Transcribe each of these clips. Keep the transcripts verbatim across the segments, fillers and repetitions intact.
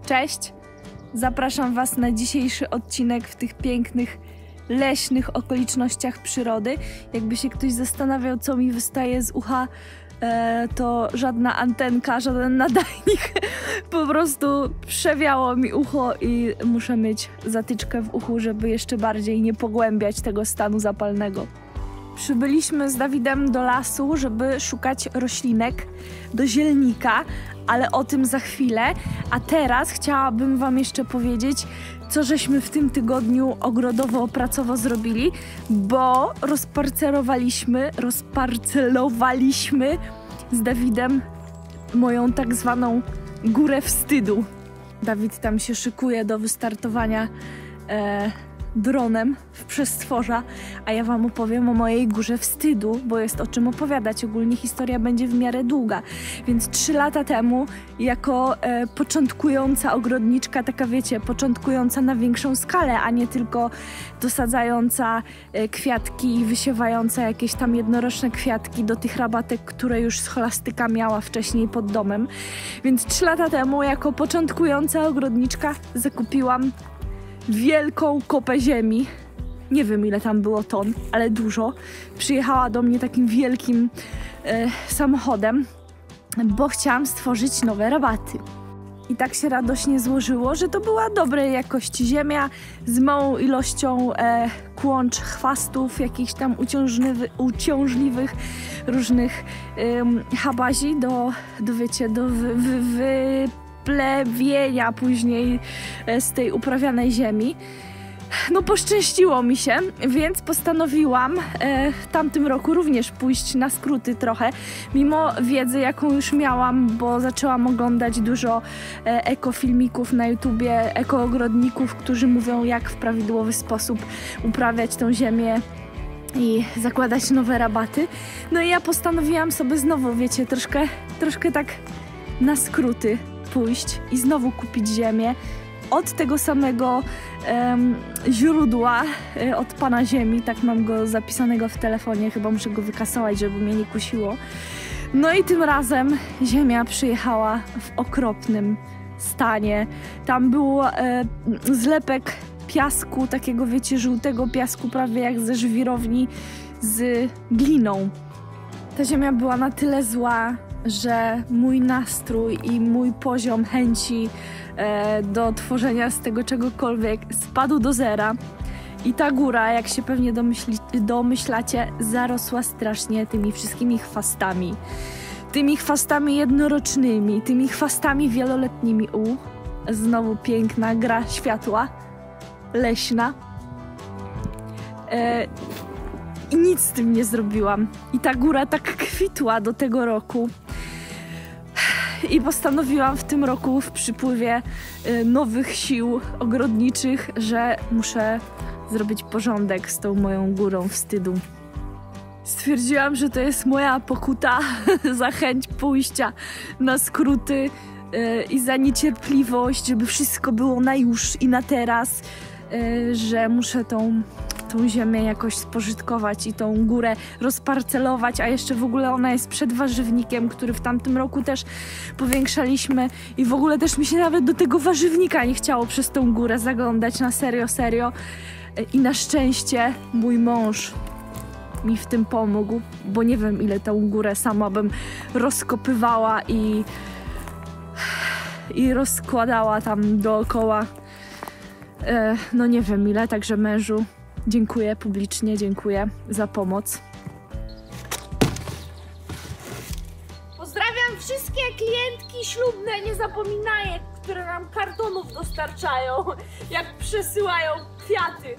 Cześć! Zapraszam Was na dzisiejszy odcinek w tych pięknych, leśnych okolicznościach przyrody. Jakby się ktoś zastanawiał, co mi wystaje z ucha, e, to żadna antenka, żaden nadajnik. Po prostu przewiało mi ucho i muszę mieć zatyczkę w uchu, żeby jeszcze bardziej nie pogłębiać tego stanu zapalnego. Przybyliśmy z Dawidem do lasu, żeby szukać roślinek do zielnika, ale o tym za chwilę. A teraz chciałabym Wam jeszcze powiedzieć, co żeśmy w tym tygodniu ogrodowo-pracowo zrobili, bo rozparcelowaliśmy, rozparcelowaliśmy z Dawidem moją tak zwaną górę wstydu. Dawid tam się szykuje do wystartowania e, dronem w przestworza, a ja Wam opowiem o mojej górze wstydu, bo jest o czym opowiadać. Ogólnie historia będzie w miarę długa. Więc trzy lata temu jako e, początkująca ogrodniczka, taka wiecie, początkująca na większą skalę, a nie tylko dosadzająca e, kwiatki i wysiewająca jakieś tam jednoroczne kwiatki do tych rabatek, które już scholastyka miała wcześniej pod domem. Więc trzy lata temu jako początkująca ogrodniczka zakupiłam wielką kopę ziemi. Nie wiem, ile tam było ton, ale dużo. Przyjechała do mnie takim wielkim e, samochodem, bo chciałam stworzyć nowe rabaty. I tak się radośnie złożyło, że to była dobrej jakości ziemia z małą ilością e, kłącz, chwastów, jakichś tam uciążliwy, uciążliwych różnych e, habazi do, do wiecie, do wy, wy, wy plewienia później z tej uprawianej ziemi. No poszczęściło mi się, więc postanowiłam e, w tamtym roku również pójść na skróty trochę, mimo wiedzy, jaką już miałam, bo zaczęłam oglądać dużo e, ekofilmików na YouTubie, ekoogrodników, którzy mówią, jak w prawidłowy sposób uprawiać tą ziemię i zakładać nowe rabaty. No i ja postanowiłam sobie znowu, wiecie, troszkę, troszkę tak na skróty pójść i znowu kupić ziemię od tego samego um, źródła, y, od Pana Ziemi. Tak mam go zapisanego w telefonie, chyba muszę go wykasować, żeby mnie nie kusiło. No i tym razem ziemia przyjechała w okropnym stanie. Tam był e, zlepek piasku, takiego wiecie, żółtego piasku, prawie jak ze żwirowni, z gliną. Ta ziemia była na tyle zła, że mój nastrój i mój poziom chęci e, do tworzenia z tego czegokolwiek spadł do zera. I ta góra, jak się pewnie domyśli, domyślacie, zarosła strasznie tymi wszystkimi chwastami. Tymi chwastami jednorocznymi, tymi chwastami wieloletnimi. U, znowu piękna gra światła, leśna. E, I nic z tym nie zrobiłam. I ta góra tak kwitła do tego roku. I postanowiłam w tym roku, w przypływie y, nowych sił ogrodniczych, że muszę zrobić porządek z tą moją górą wstydu. Stwierdziłam, że to jest moja pokuta za chęć pójścia na skróty y, i za niecierpliwość, żeby wszystko było na już i na teraz, y, że muszę tą tą ziemię jakoś spożytkować i tą górę rozparcelować, a jeszcze w ogóle ona jest przed warzywnikiem, który w tamtym roku też powiększaliśmy i w ogóle też mi się nawet do tego warzywnika nie chciało przez tą górę zaglądać, na serio, serio. I na szczęście mój mąż mi w tym pomógł, bo nie wiem, ile tą górę sama bym rozkopywała i i rozkładała tam dookoła. E, no nie wiem ile, także mężu, dziękuję publicznie, dziękuję za pomoc. Pozdrawiam wszystkie klientki ślubne, nie zapominaj, które nam kartonów dostarczają, jak przesyłają kwiaty.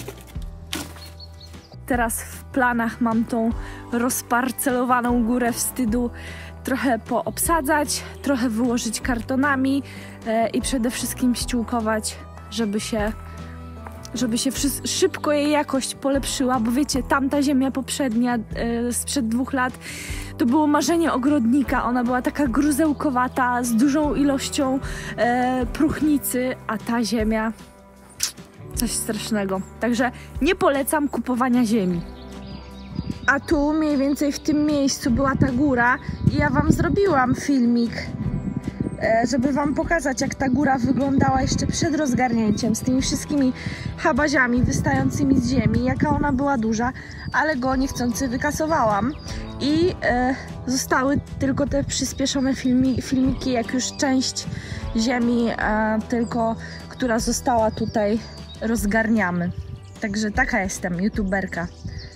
Teraz w planach mam tą rozparcelowaną górę wstydu trochę poobsadzać, trochę wyłożyć kartonami e, i przede wszystkim ściółkować, żeby się żeby się szybko jej jakość polepszyła, bo wiecie, tamta ziemia poprzednia e, sprzed dwóch lat to było marzenie ogrodnika. Ona była taka gruzełkowata, z dużą ilością e, próchnicy, a ta ziemia coś strasznego. Także nie polecam kupowania ziemi. A tu mniej więcej w tym miejscu była ta góra i ja wam zrobiłam filmik żeby wam pokazać, jak ta góra wyglądała jeszcze przed rozgarnięciem, z tymi wszystkimi habaziami wystającymi z ziemi, jaka ona była duża, ale go niechcący wykasowałam i e, zostały tylko te przyspieszone filmi, filmiki, jak już część ziemi e, tylko, która została tutaj, rozgarniamy. Także taka jestem, youtuberka.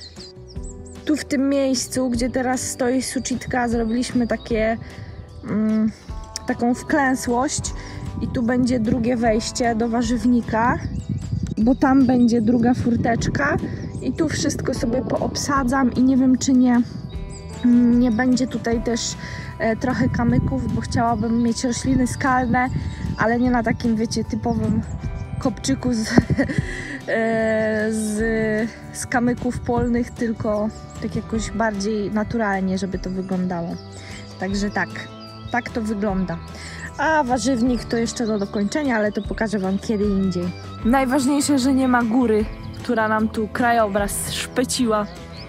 Tu w tym miejscu, gdzie teraz stoi Suchitka, zrobiliśmy takie mm, taką wklęsłość i tu będzie drugie wejście do warzywnika, bo tam będzie druga furteczka i tu wszystko sobie poobsadzam i nie wiem, czy nie nie będzie tutaj też e, trochę kamyków, bo chciałabym mieć rośliny skalne, ale nie na takim, wiecie, typowym kopczyku z, e, z, z kamyków polnych, tylko tak jakoś bardziej naturalnie, żeby to wyglądało. Także tak, tak to wygląda. A warzywnik to jeszcze do dokończenia, ale to pokażę wam kiedy indziej. Najważniejsze, że nie ma góry, która nam tu krajobraz szpeciła.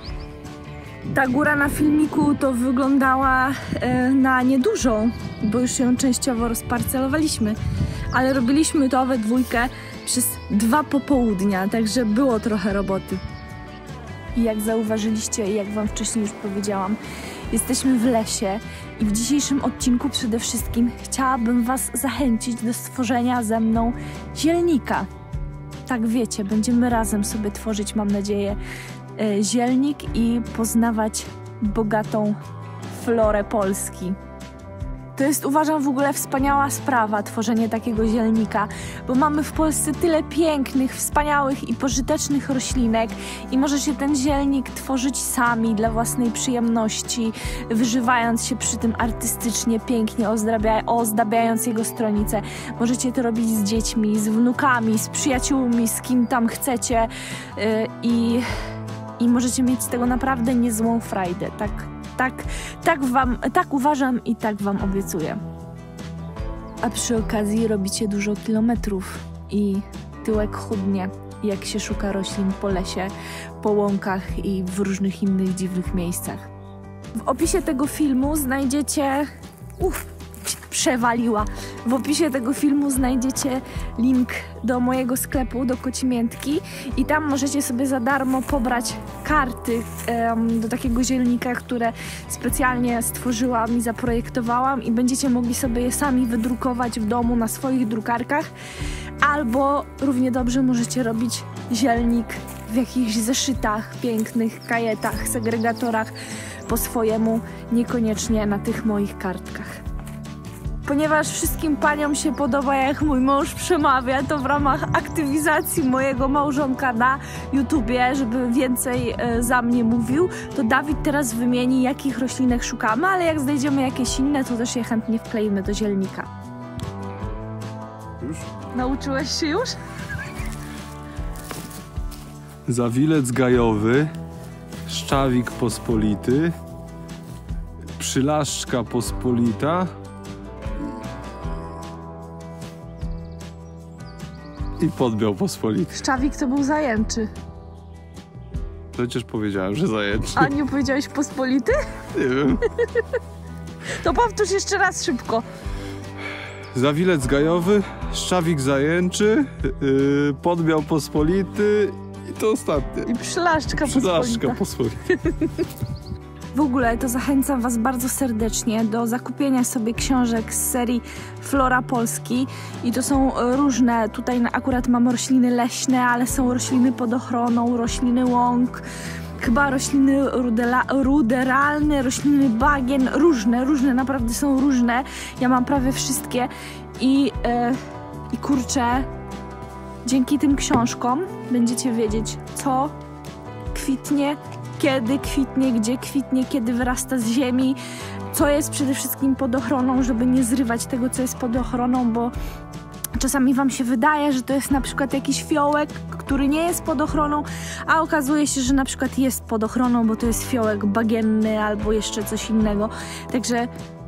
Ta góra na filmiku to wyglądała e, na niedużą, bo już ją częściowo rozparcelowaliśmy, ale robiliśmy to we dwójkę przez dwa popołudnia, także było trochę roboty. I jak zauważyliście i jak wam wcześniej już powiedziałam, jesteśmy w lesie i w dzisiejszym odcinku przede wszystkim chciałabym was zachęcić do stworzenia ze mną zielnika. Tak wiecie, będziemy razem sobie tworzyć, mam nadzieję, zielnik i poznawać bogatą florę Polski. To jest, uważam, w ogóle wspaniała sprawa, tworzenie takiego zielnika, bo mamy w Polsce tyle pięknych, wspaniałych i pożytecznych roślinek i możecie ten zielnik tworzyć sami dla własnej przyjemności, wyżywając się przy tym artystycznie, pięknie ozdabia, ozdabiając jego stronicę. Możecie to robić z dziećmi, z wnukami, z przyjaciółmi, z kim tam chcecie yy, i... I możecie mieć z tego naprawdę niezłą frajdę. Tak, tak, tak, wam, tak uważam i tak wam obiecuję. A przy okazji robicie dużo kilometrów i tyłek chudnie, jak się szuka roślin po lesie, po łąkach i w różnych innych dziwnych miejscach. W opisie tego filmu znajdziecie... Uff, przewaliła. W opisie tego filmu znajdziecie link do mojego sklepu, do Kocimiętki i tam możecie sobie za darmo pobrać karty um, do takiego zielnika, które specjalnie stworzyłam i zaprojektowałam i będziecie mogli sobie je sami wydrukować w domu na swoich drukarkach, albo równie dobrze możecie robić zielnik w jakichś zeszytach, pięknych kajetach, segregatorach po swojemu, niekoniecznie na tych moich kartkach. Ponieważ wszystkim paniom się podoba, jak mój mąż przemawia, to w ramach aktywizacji mojego małżonka na YouTubie, żeby więcej e, za mnie mówił, to Dawid teraz wymieni, jakich roślinek szukamy, ale jak znajdziemy jakieś inne, to też je chętnie wkleimy do zielnika. Już? Nauczyłeś się już? Zawilec gajowy, szczawik pospolity, przylaszczka pospolita i podbiał pospolity. Szczawik to był zajęczy. Przecież powiedziałem, że zajęczy. A nie powiedziałeś pospolity? Nie wiem. To powtórz jeszcze raz szybko. Zawilec gajowy, szczawik zajęczy, yy, podbiał pospolity i to ostatnie. I przylaszczka pospolita. Przylaszczka pospolita. W ogóle to zachęcam was bardzo serdecznie do zakupienia sobie książek z serii Flora Polski i to są różne, tutaj akurat mam rośliny leśne, ale są rośliny pod ochroną, rośliny łąk, chyba rośliny rudela, ruderalne, rośliny bagien, różne, różne, naprawdę są różne. Ja mam prawie wszystkie i, yy, i kurczę, dzięki tym książkom będziecie wiedzieć, co kwitnie, kiedy kwitnie, gdzie kwitnie, kiedy wyrasta z ziemi, co jest przede wszystkim pod ochroną, żeby nie zrywać tego, co jest pod ochroną, bo czasami wam się wydaje, że to jest na przykład jakiś fiołek, który nie jest pod ochroną, a okazuje się, że na przykład jest pod ochroną, bo to jest fiołek bagienny albo jeszcze coś innego. Także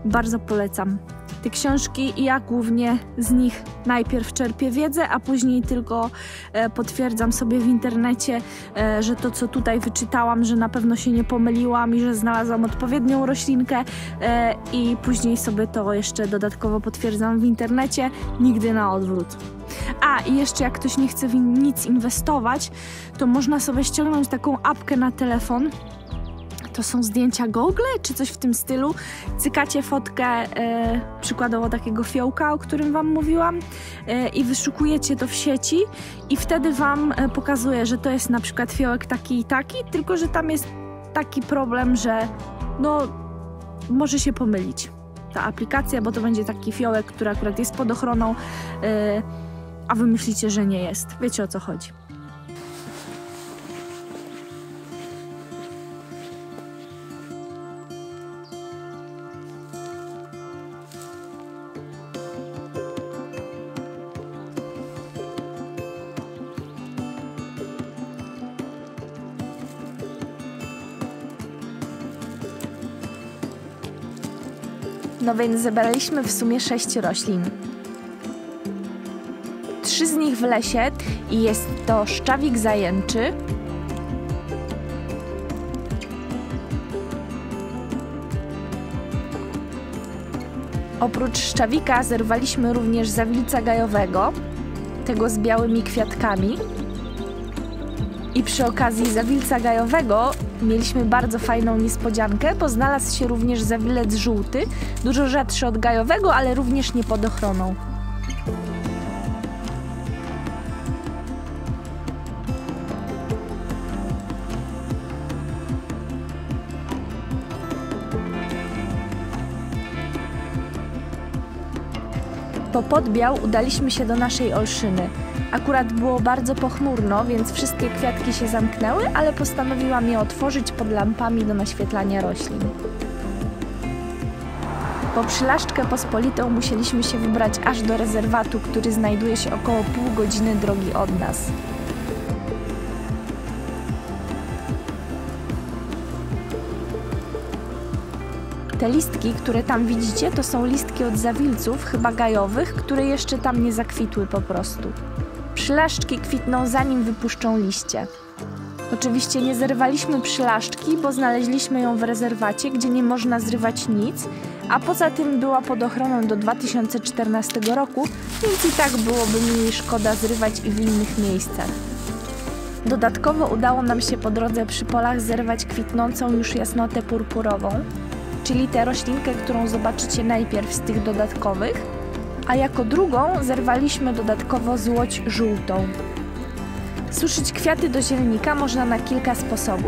Bardzo polecam. Te książki i ja głównie z nich najpierw czerpię wiedzę, a później tylko e, potwierdzam sobie w internecie, e, że to, co tutaj wyczytałam, że na pewno się nie pomyliłam i że znalazłam odpowiednią roślinkę e, i później sobie to jeszcze dodatkowo potwierdzam w internecie, nigdy na odwrót. A i jeszcze jak ktoś nie chce w nic inwestować, to można sobie ściągnąć taką apkę na telefon. To są zdjęcia Google, czy coś w tym stylu. Cykacie fotkę e, przykładowo takiego fiołka, o którym wam mówiłam e, i wyszukujecie to w sieci i wtedy wam e, pokazuje, że to jest na przykład fiołek taki i taki, tylko że tam jest taki problem, że no może się pomylić ta aplikacja, bo to będzie taki fiołek, który akurat jest pod ochroną, e, a wy myślicie, że nie jest. Wiecie, o co chodzi. No więc zebraliśmy w sumie sześć roślin. Trzy z nich w lesie i jest to szczawik zajęczy, oprócz szczawika zerwaliśmy również zawilca gajowego, tego z białymi kwiatkami. I przy okazji zawilca gajowego mieliśmy bardzo fajną niespodziankę, bo znalazł się również zawilec żółty, dużo rzadszy od gajowego, ale również nie pod ochroną. Po podbiał udaliśmy się do naszej olszyny. Akurat było bardzo pochmurno, więc wszystkie kwiatki się zamknęły, ale postanowiłam je otworzyć pod lampami do naświetlania roślin. Po przylaszczkę pospolitą musieliśmy się wybrać aż do rezerwatu, który znajduje się około pół godziny drogi od nas. Te listki, które tam widzicie, to są listki od zawilców, chyba gajowych, które jeszcze tam nie zakwitły po prostu. Przylaszczki kwitną zanim wypuszczą liście. Oczywiście nie zerwaliśmy przylaszczki, bo znaleźliśmy ją w rezerwacie, gdzie nie można zrywać nic, a poza tym była pod ochroną do dwa tysiące czternastego roku, więc i tak byłoby mi jej szkoda zrywać i w innych miejscach. Dodatkowo udało nam się po drodze przy polach zerwać kwitnącą już jasnotę purpurową, czyli tę roślinkę, którą zobaczycie najpierw z tych dodatkowych, a jako drugą zerwaliśmy dodatkowo złoć żółtą. Suszyć kwiaty do zielnika można na kilka sposobów.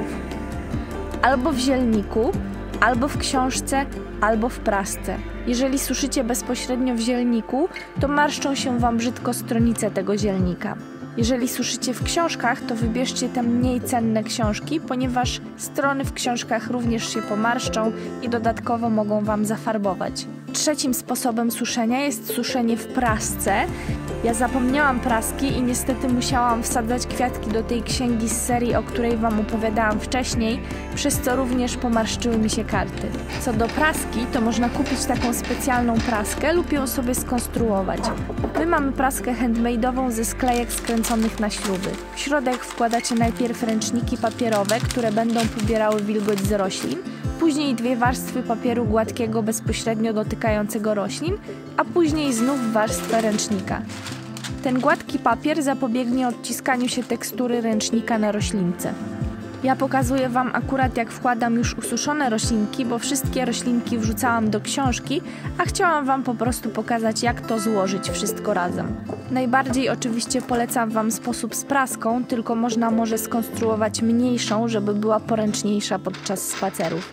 Albo w zielniku, albo w książce, albo w prasce. Jeżeli suszycie bezpośrednio w zielniku, to marszczą się wam brzydko stronice tego zielnika. Jeżeli suszycie w książkach, to wybierzcie te mniej cenne książki, ponieważ strony w książkach również się pomarszczą i dodatkowo mogą wam zafarbować. Trzecim sposobem suszenia jest suszenie w prasce. Ja zapomniałam praski i niestety musiałam wsadzać kwiatki do tej księgi z serii, o której wam opowiadałam wcześniej, przez co również pomarszczyły mi się karty. Co do praski, to można kupić taką specjalną praskę lub ją sobie skonstruować. My mamy praskę handmade'ową ze sklejek skręconych na śruby. W środek wkładacie najpierw ręczniki papierowe, które będą pobierały wilgoć z roślin, później dwie warstwy papieru gładkiego bezpośrednio dotykającego roślin, a później znów warstwę ręcznika. Ten gładki papier zapobiegnie odciskaniu się tekstury ręcznika na roślince. Ja pokazuję wam akurat, jak wkładam już ususzone roślinki, bo wszystkie roślinki wrzucałam do książki, a chciałam wam po prostu pokazać, jak to złożyć wszystko razem. Najbardziej oczywiście polecam wam sposób z praską, tylko można może skonstruować mniejszą, żeby była poręczniejsza podczas spacerów.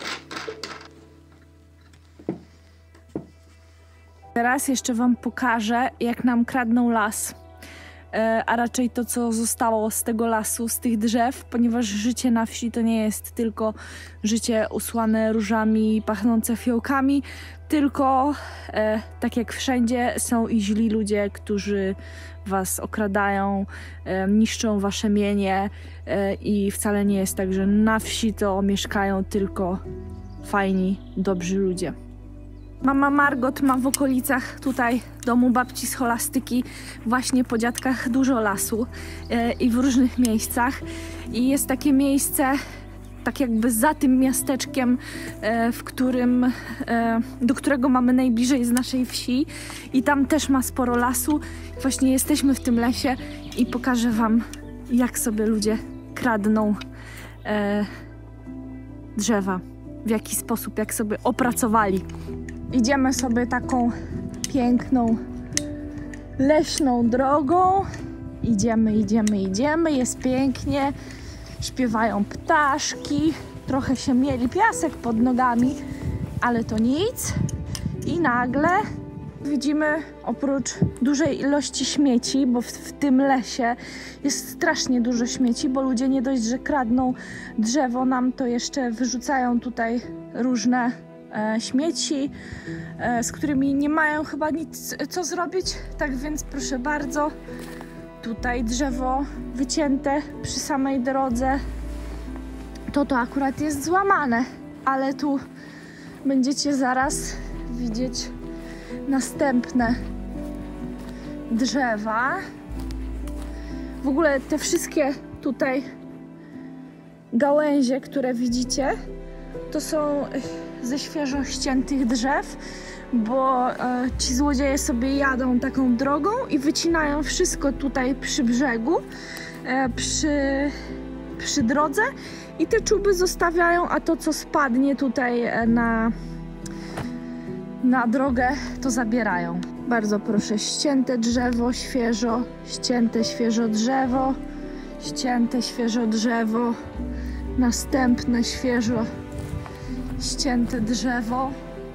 Teraz jeszcze wam pokażę, jak nam kradną las. A raczej to, co zostało z tego lasu, z tych drzew, ponieważ życie na wsi to nie jest tylko życie usłane różami, pachnące fiołkami, tylko e, tak jak wszędzie są i źli ludzie, którzy was okradają, e, niszczą wasze mienie e, i wcale nie jest tak, że na wsi to mieszkają tylko fajni, dobrzy ludzie. Mama Margot ma w okolicach tutaj domu babci scholastyki właśnie po dziadkach dużo lasu e, i w różnych miejscach. I jest takie miejsce, tak jakby za tym miasteczkiem, e, w którym, e, do którego mamy najbliżej z naszej wsi. I tam też ma sporo lasu. Właśnie jesteśmy w tym lesie i pokażę wam, jak sobie ludzie kradną e, drzewa. W jaki sposób, jak sobie opracowali. Idziemy sobie taką piękną, leśną drogą. Idziemy, idziemy, idziemy. Jest pięknie. Śpiewają ptaszki. Trochę się mieli piasek pod nogami, ale to nic. I nagle widzimy oprócz dużej ilości śmieci, bo w, w tym lesie jest strasznie dużo śmieci, bo ludzie nie dość, że kradną drzewo nam, to jeszcze wyrzucają tutaj różne e, śmieci, e, z którymi nie mają chyba nic co zrobić. Tak więc proszę bardzo, tutaj drzewo wycięte przy samej drodze, to to akurat jest złamane, ale tu będziecie zaraz widzieć następne drzewa. W ogóle te wszystkie tutaj gałęzie, które widzicie, to są ze świeżo ściętych drzew, bo e, ci złodzieje sobie jadą taką drogą i wycinają wszystko tutaj przy brzegu, e, przy, przy drodze i te czuby zostawiają, a to co spadnie tutaj na na drogę, to zabierają. Bardzo proszę, ścięte drzewo, świeżo, ścięte świeżo drzewo, ścięte świeżo drzewo, następne świeżo ścięte drzewo.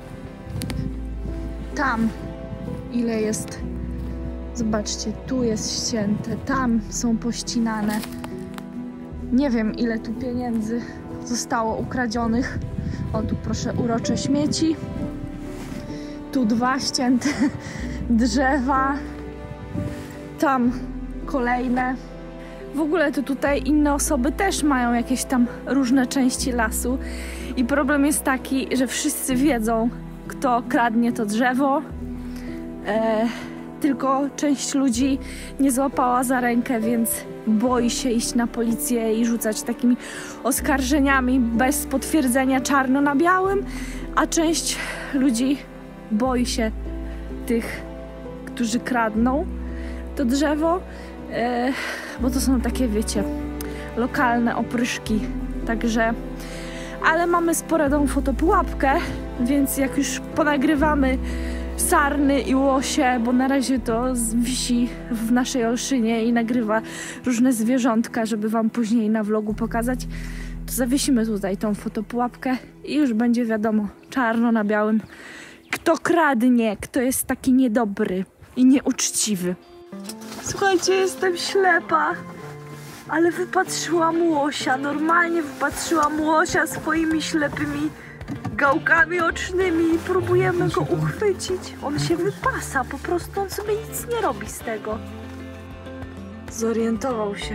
Tam ile jest, zobaczcie, tu jest ścięte, tam są pościnane. Nie wiem, ile tu pieniędzy zostało ukradzionych. O, tu proszę, urocze śmieci. Tu dwa ścięte drzewa, tam kolejne. W ogóle to tutaj inne osoby też mają jakieś tam różne części lasu i problem jest taki, że wszyscy wiedzą, kto kradnie to drzewo, e, tylko część ludzi nie złapała za rękę, więc boi się iść na policję i rzucać takimi oskarżeniami bez potwierdzenia czarno na białym, a część ludzi boi się tych, którzy kradną to drzewo, e, bo to są takie, wiecie, lokalne opryszki, także, ale mamy sporą fotopułapkę, więc jak już ponagrywamy sarny i łosie, bo na razie to wisi w naszej Olszynie i nagrywa różne zwierzątka, żeby wam później na vlogu pokazać, to zawiesimy tutaj tą fotopułapkę i już będzie wiadomo, czarno na białym, kto kradnie, kto jest taki niedobry i nieuczciwy. Słuchajcie, jestem ślepa, ale wypatrzyłam łosia, normalnie wypatrzyłam łosia swoimi ślepymi gałkami ocznymi i próbujemy go uchwycić. On się wypasa, po prostu on sobie nic nie robi z tego. Zorientował się.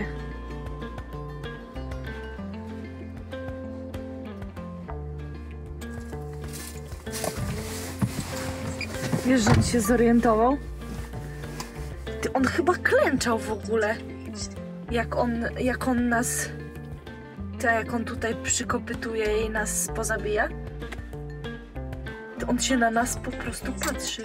Wiesz, że on się zorientował? Ty, on chyba klęczał w ogóle. Jak on, jak on nas... To jak on tutaj przykopytuje i nas pozabija. To on się na nas po prostu patrzy.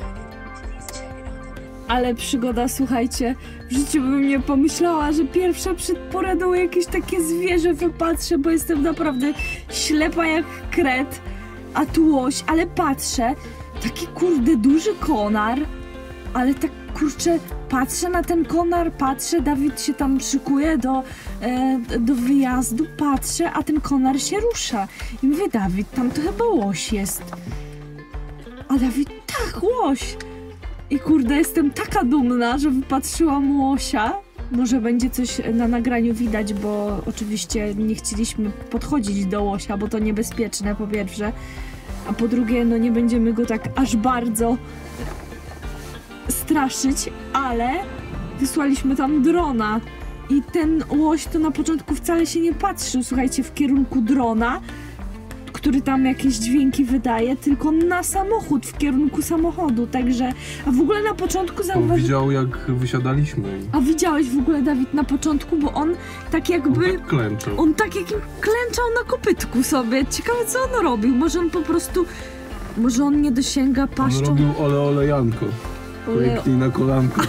Ale przygoda, słuchajcie, w życiu bym nie pomyślała, że pierwsza przed poradą jakieś takie zwierzę wypatrzę, bo jestem naprawdę ślepa jak kret, a tu łoś, ale patrzę, taki kurde duży konar, ale tak kurczę, patrzę na ten konar, patrzę, Dawid się tam szykuje do, e, do wyjazdu, patrzę, a ten konar się rusza. I mówię, Dawid, tam to chyba łoś jest. A Dawid, tak, łoś. I kurde, jestem taka dumna, że wypatrzyłam łosia. Może będzie coś na nagraniu widać, bo oczywiście nie chcieliśmy podchodzić do łosia, bo to niebezpieczne po pierwsze. A po drugie, no nie będziemy go tak aż bardzo straszyć, ale wysłaliśmy tam drona i ten łoś to na początku wcale się nie patrzył, słuchajcie, w kierunku drona, który tam jakieś dźwięki wydaje, tylko na samochód, w kierunku samochodu, także... A w ogóle na początku zauważyłem... On widział, jak wysiadaliśmy. A widziałeś w ogóle, Dawid, na początku, bo on tak jakby... On tak klęczał. On tak jakim klęczał na kopytku sobie. Ciekawe, co on robił. Może on po prostu... Może on nie dosięga paszczą... On robił ole olejanko. Ole... Klęknij na kolanko.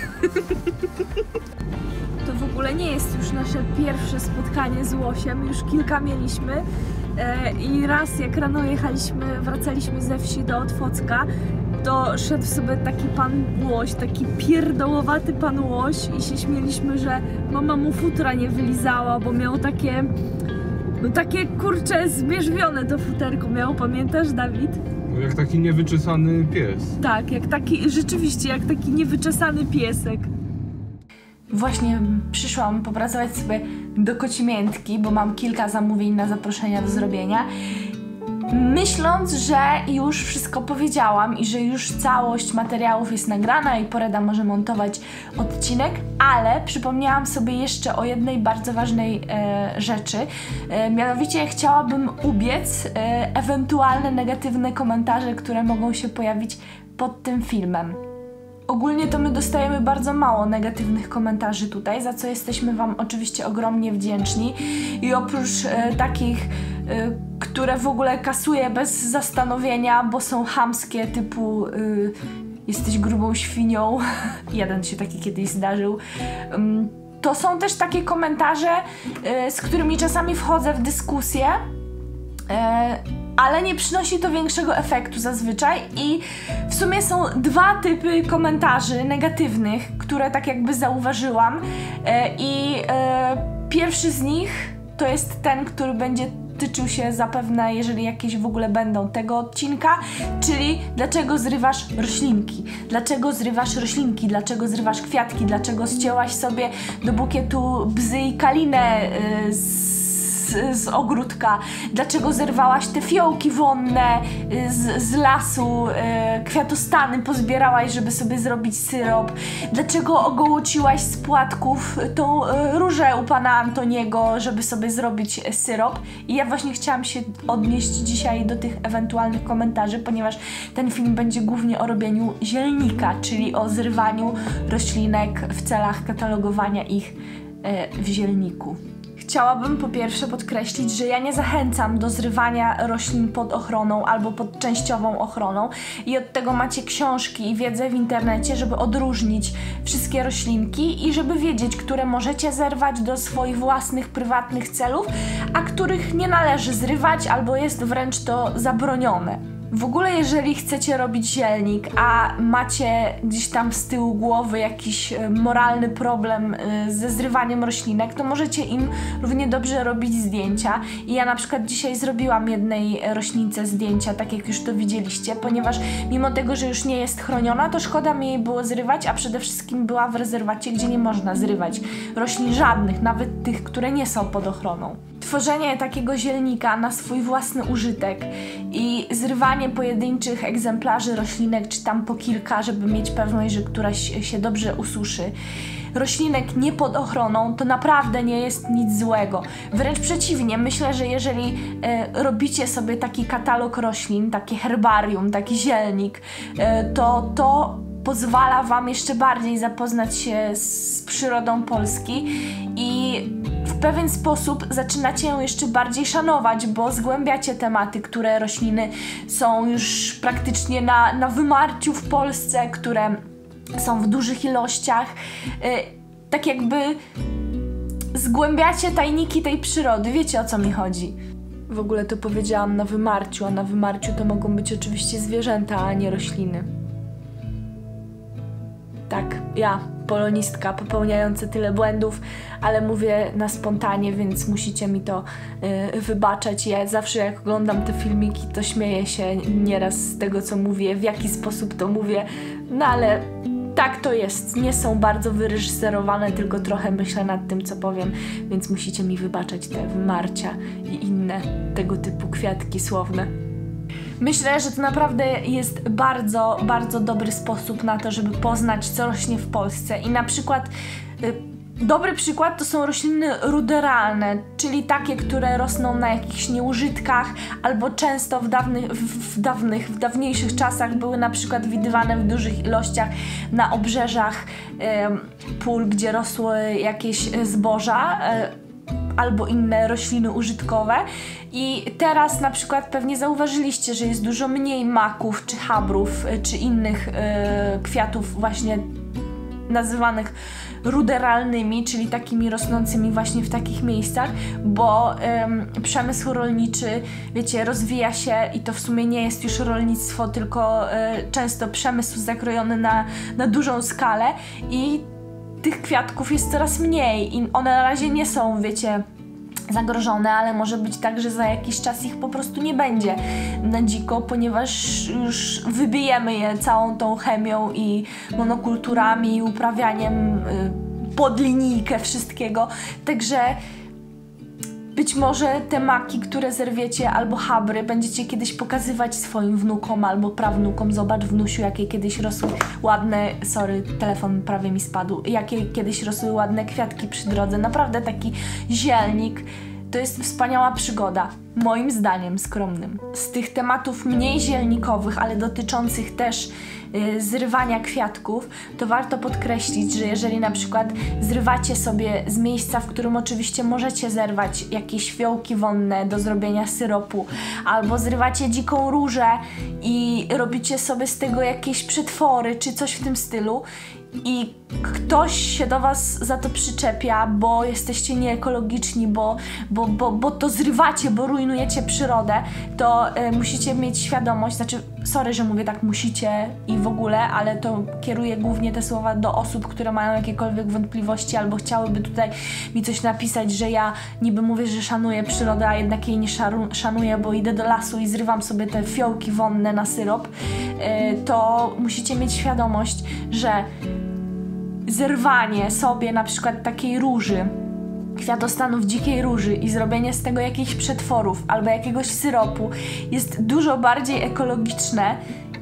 To w ogóle nie jest już nasze pierwsze spotkanie z łosiem, już kilka mieliśmy e, i raz jak rano jechaliśmy, wracaliśmy ze wsi do Otwocka, to szedł sobie taki pan łoś, taki pierdołowaty pan łoś i się śmieliśmy, że mama mu futra nie wylizała, bo miał takie, no takie kurcze zmierzwione to futerko miał, pamiętasz, Dawid? Jak taki niewyczesany pies. Tak, jak taki, rzeczywiście jak taki niewyczesany piesek. Właśnie przyszłam popracować sobie do Kocimiętki, bo mam kilka zamówień na zaproszenia do zrobienia. Myśląc, że już wszystko powiedziałam i że już całość materiałów jest nagrana i Poreda może montować odcinek, ale przypomniałam sobie jeszcze o jednej bardzo ważnej e, rzeczy. E, mianowicie chciałabym ubiec e, ewentualne negatywne komentarze, które mogą się pojawić pod tym filmem. Ogólnie to my dostajemy bardzo mało negatywnych komentarzy tutaj, za co jesteśmy Wam oczywiście ogromnie wdzięczni i oprócz e, takich, e, które w ogóle kasuję bez zastanowienia, bo są chamskie, typu e, jesteś grubą świnią, jeden się taki kiedyś zdarzył, um, to są też takie komentarze, e, z którymi czasami wchodzę w dyskusję, e, ale nie przynosi to większego efektu zazwyczaj i w sumie są dwa typy komentarzy negatywnych, które tak jakby zauważyłam e, i e, pierwszy z nich to jest ten, który będzie tyczył się zapewne, jeżeli jakieś w ogóle będą tego odcinka, czyli dlaczego zrywasz roślinki? Dlaczego zrywasz roślinki? Dlaczego zrywasz kwiatki? Dlaczego ścięłaś sobie do bukietu bzy i kalinę e, z Z, z ogródka, dlaczego zerwałaś te fiołki wonne z, z lasu, e, kwiatostany pozbierałaś, żeby sobie zrobić syrop, dlaczego ogołociłaś z płatków tą e, różę u pana Antoniego, żeby sobie zrobić syrop. I ja właśnie chciałam się odnieść dzisiaj do tych ewentualnych komentarzy, ponieważ ten film będzie głównie o robieniu zielnika, czyli o zrywaniu roślinek w celach katalogowania ich e, w zielniku. Chciałabym po pierwsze podkreślić, że ja nie zachęcam do zrywania roślin pod ochroną albo pod częściową ochroną i od tego macie książki i wiedzę w internecie, żeby odróżnić wszystkie roślinki i żeby wiedzieć, które możecie zerwać do swoich własnych, prywatnych celów, a których nie należy zrywać albo jest wręcz to zabronione. W ogóle jeżeli chcecie robić zielnik, a macie gdzieś tam z tyłu głowy jakiś moralny problem ze zrywaniem roślinek, to możecie im równie dobrze robić zdjęcia. I ja na przykład dzisiaj zrobiłam jednej roślince zdjęcia, tak jak już to widzieliście, ponieważ mimo tego, że już nie jest chroniona, to szkoda mi jej było zrywać, a przede wszystkim była w rezerwacie, gdzie nie można zrywać roślin żadnych, nawet tych, które nie są pod ochroną. Tworzenie takiego zielnika na swój własny użytek i zrywanie pojedynczych egzemplarzy roślinek, czy tam po kilka, żeby mieć pewność, że któraś się dobrze ususzy, roślinek nie pod ochroną, to naprawdę nie jest nic złego. Wręcz przeciwnie, myślę, że jeżeli e, robicie sobie taki katalog roślin, takie herbarium, taki zielnik, e, to to pozwala Wam jeszcze bardziej zapoznać się z przyrodą Polski i w pewien sposób zaczynacie ją jeszcze bardziej szanować, bo zgłębiacie tematy, które rośliny są już praktycznie na, na wymarciu w Polsce, które są w dużych ilościach. Yy, tak jakby zgłębiacie tajniki tej przyrody, wiecie, o co mi chodzi. W ogóle to powiedziałam na wymarciu, a na wymarciu to mogą być oczywiście zwierzęta, a nie rośliny. Tak, ja, polonistka, popełniająca tyle błędów, ale mówię na spontanie, więc musicie mi to y, wybaczać. Ja zawsze jak oglądam te filmiki, to śmieję się nieraz z tego, co mówię, w jaki sposób to mówię, no ale tak to jest. Nie są bardzo wyreżyserowane, tylko trochę myślę nad tym, co powiem, więc musicie mi wybaczać te wymarcia i inne tego typu kwiatki słowne. Myślę, że to naprawdę jest bardzo, bardzo dobry sposób na to, żeby poznać, co rośnie w Polsce i na przykład y, Dobry przykład to są rośliny ruderalne, czyli takie, które rosną na jakichś nieużytkach, albo często w dawnych, w dawnych, w dawniejszych czasach były na przykład widywane w dużych ilościach na obrzeżach e, pól, gdzie rosły jakieś zboża, e, albo inne rośliny użytkowe. I teraz na przykład pewnie zauważyliście, że jest dużo mniej maków, czy chabrów, czy innych e, kwiatów właśnie nazywanych ruderalnymi, czyli takimi rosnącymi właśnie w takich miejscach, bo ym, przemysł rolniczy, wiecie, rozwija się i to w sumie nie jest już rolnictwo, tylko y, często przemysł zakrojony na, na dużą skalę i tych kwiatków jest coraz mniej i one na razie nie są, wiecie, zagrożone, ale może być tak, że za jakiś czas ich po prostu nie będzie na dziko, ponieważ już wybijemy je całą tą chemią i monokulturami i uprawianiem y, pod linijkę wszystkiego. Także być może te maki, które zerwiecie, albo chabry, będziecie kiedyś pokazywać swoim wnukom albo prawnukom. Zobacz, wnusiu, jakie kiedyś rosły ładne, sorry, telefon prawie mi spadł, jakie kiedyś rosły ładne kwiatki przy drodze. Naprawdę taki zielnik to jest wspaniała przygoda, moim zdaniem skromnym. Z tych tematów mniej zielnikowych, ale dotyczących też y, zrywania kwiatków, to warto podkreślić, że jeżeli na przykład zrywacie sobie z miejsca, w którym oczywiście możecie zerwać jakieś fiołki wonne do zrobienia syropu, albo zrywacie dziką różę i robicie sobie z tego jakieś przetwory, czy coś w tym stylu, i ktoś się do was za to przyczepia, bo jesteście nieekologiczni, bo, bo, bo, bo to zrywacie, bo rujnujecie przyrodę, to y, musicie mieć świadomość, znaczy, sorry, że mówię tak musicie i w ogóle, ale to kieruję głównie te słowa do osób, które mają jakiekolwiek wątpliwości albo chciałyby tutaj mi coś napisać, że ja niby mówię, że szanuję przyrodę, a jednak jej nie szanuję, bo idę do lasu i zrywam sobie te fiołki wonne na syrop, y, to musicie mieć świadomość, że zerwanie sobie na przykład takiej róży, kwiatostanów dzikiej róży i zrobienie z tego jakichś przetworów albo jakiegoś syropu jest dużo bardziej ekologiczne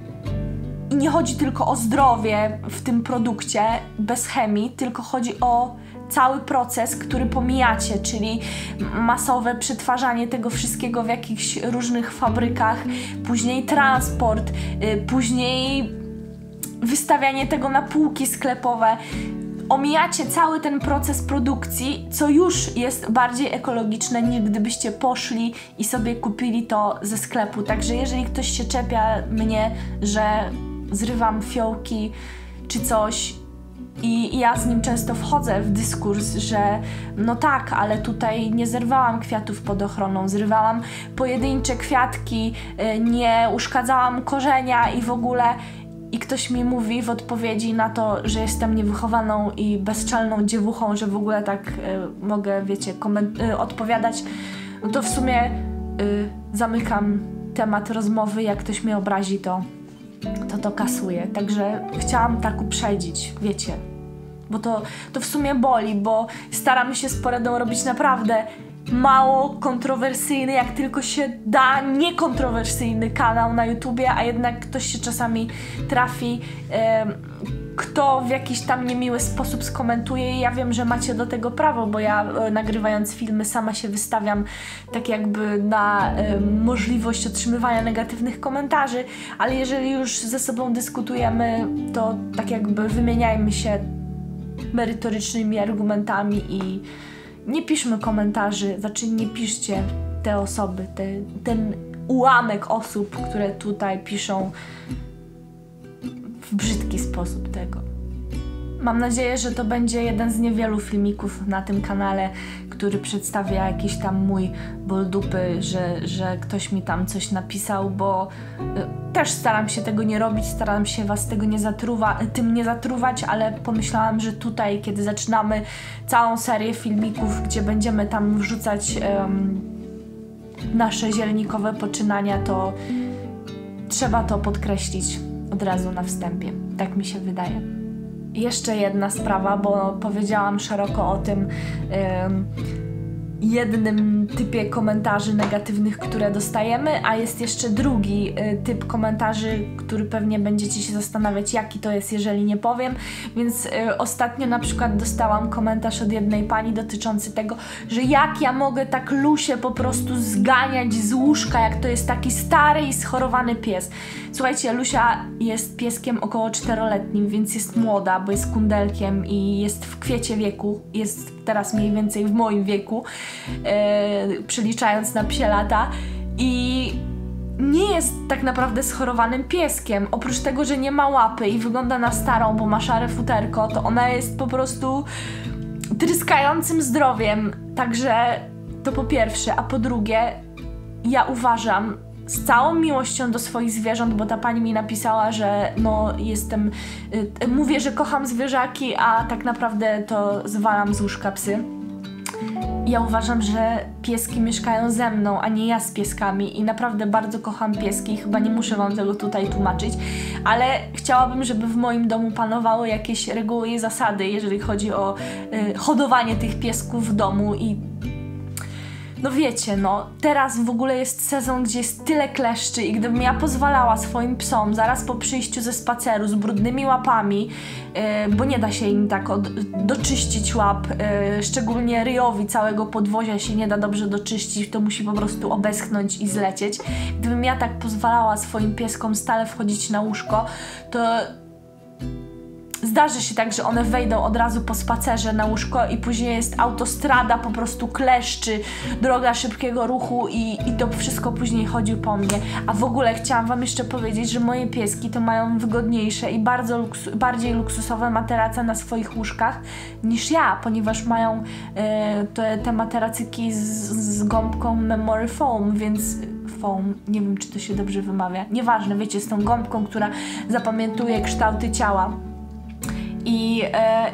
i nie chodzi tylko o zdrowie w tym produkcie bez chemii, tylko chodzi o cały proces, który pomijacie, czyli masowe przetwarzanie tego wszystkiego w jakichś różnych fabrykach, później transport, yy, później wystawianie tego na półki sklepowe. Omijacie cały ten proces produkcji, co już jest bardziej ekologiczne, niż gdybyście poszli i sobie kupili to ze sklepu. Także jeżeli ktoś się czepia mnie, że zrywam fiołki czy coś, i ja z nim często wchodzę w dyskurs, że no tak, ale tutaj nie zerwałam kwiatów pod ochroną, zrywałam pojedyncze kwiatki, nie uszkadzałam korzenia i w ogóle. I ktoś mi mówi w odpowiedzi na to, że jestem niewychowaną i bezczelną dziewuchą, że w ogóle tak y, mogę, wiecie, y, odpowiadać, no to w sumie y, zamykam temat rozmowy. Jak ktoś mnie obrazi, to to, to kasuję. Także chciałam tak uprzedzić, wiecie, bo to, to w sumie boli, bo staramy się z Poradą robić naprawdę mało kontrowersyjny, jak tylko się da, niekontrowersyjny kanał na YouTubie, a jednak ktoś się czasami trafi, e, kto w jakiś tam niemiły sposób skomentuje i ja wiem, że macie do tego prawo, bo ja e, nagrywając filmy sama się wystawiam tak jakby na e, możliwość otrzymywania negatywnych komentarzy, ale jeżeli już ze sobą dyskutujemy, to tak jakby wymieniajmy się merytorycznymi argumentami i nie piszmy komentarzy, znaczy nie piszcie te osoby, te, ten ułamek osób, które tutaj piszą w brzydki sposób tego. Mam nadzieję, że to będzie jeden z niewielu filmików na tym kanale, który przedstawia jakiś tam mój ból dupy, że, że ktoś mi tam coś napisał, bo y, też staram się tego nie robić, staram się was tego nie zatruwa, tym nie zatruwać, ale pomyślałam, że tutaj, kiedy zaczynamy całą serię filmików, gdzie będziemy tam wrzucać um, nasze zielnikowe poczynania, to trzeba to podkreślić od razu na wstępie. Tak mi się wydaje. Jeszcze jedna sprawa, bo powiedziałam szeroko o tym, ym, jednym typie komentarzy negatywnych, które dostajemy, a jest jeszcze drugi y, typ komentarzy, który pewnie będziecie się zastanawiać, jaki to jest, jeżeli nie powiem. Więc y, ostatnio na przykład dostałam komentarz od jednej pani dotyczący tego, że jak ja mogę tak Lusię po prostu zganiać z łóżka, jak to jest taki stary i schorowany pies. Słuchajcie, Lusia jest pieskiem około czteroletnim, więc jest młoda, bo jest kundelkiem i jest w kwiecie wieku, jest teraz mniej więcej w moim wieku, yy, przeliczając na psie lata, i nie jest tak naprawdę schorowanym pieskiem. Oprócz tego, że nie ma łapy i wygląda na starą, bo ma szare futerko, to ona jest po prostu tryskającym zdrowiem. Także to po pierwsze, a po drugie, ja uważam, z całą miłością do swoich zwierząt, bo ta pani mi napisała, że no jestem, y, mówię, że kocham zwierzaki, a tak naprawdę to zwalam z łóżka psy. Ja uważam, że pieski mieszkają ze mną, a nie ja z pieskami, i naprawdę bardzo kocham pieski, chyba nie muszę wam tego tutaj tłumaczyć, ale chciałabym, żeby w moim domu panowały jakieś reguły i zasady, jeżeli chodzi o y, hodowanie tych piesków w domu. I no wiecie, no teraz w ogóle jest sezon, gdzie jest tyle kleszczy, i gdybym ja pozwalała swoim psom zaraz po przyjściu ze spaceru z brudnymi łapami, yy, bo nie da się im tak od, doczyścić łap, yy, szczególnie ryjowi całego podwozia się nie da dobrze doczyścić, to musi po prostu obeschnąć i zlecieć. Gdybym ja tak pozwalała swoim pieskom stale wchodzić na łóżko, to zdarzy się tak, że one wejdą od razu po spacerze na łóżko i później jest autostrada po prostu kleszczy, droga szybkiego ruchu i, i to wszystko później chodzi po mnie. A w ogóle chciałam wam jeszcze powiedzieć, że moje pieski to mają wygodniejsze i bardzo luksu, bardziej luksusowe materace na swoich łóżkach niż ja, ponieważ mają e, te, te materacyki z, z gąbką Memory Foam, więc foam, nie wiem, czy to się dobrze wymawia, nieważne, wiecie, z tą gąbką, która zapamiętuje kształty ciała. I e,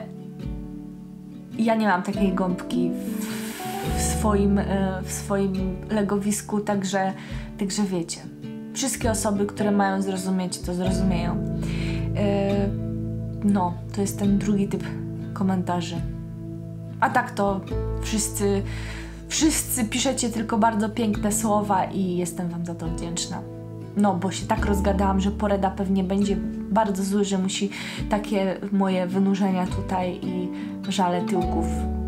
ja nie mam takiej gąbki w, w, swoim, e, w swoim legowisku, także, także wiecie, wszystkie osoby, które mają zrozumieć, to zrozumieją. E, no, to jest ten drugi typ komentarzy. A tak to wszyscy, wszyscy piszecie tylko bardzo piękne słowa i jestem wam za to wdzięczna. No, bo się tak rozgadałam, że Poreda pewnie będzie bardzo zły, że musi takie moje wynurzenia tutaj i żale tyłków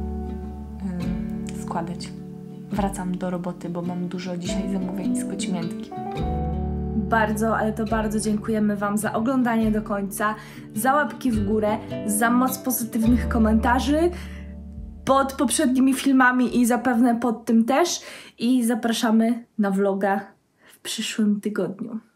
yy, składać. Wracam do roboty, bo mam dużo dzisiaj zamówień z kocimiętki. Bardzo, ale to bardzo dziękujemy wam za oglądanie do końca, za łapki w górę, za moc pozytywnych komentarzy pod poprzednimi filmami i zapewne pod tym też. I zapraszamy na vloga w przyszłym tygodniu.